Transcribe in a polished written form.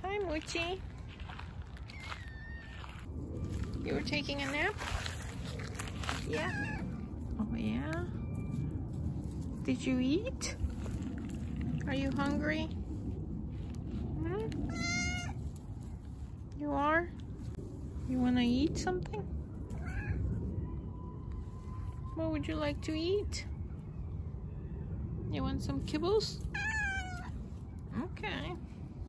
Hi, Muchy. You were taking a nap? Yeah. Oh, yeah? Did you eat? Are you hungry? Hmm? You are? You want to eat something? What would you like to eat? You want some kibbles? Okay.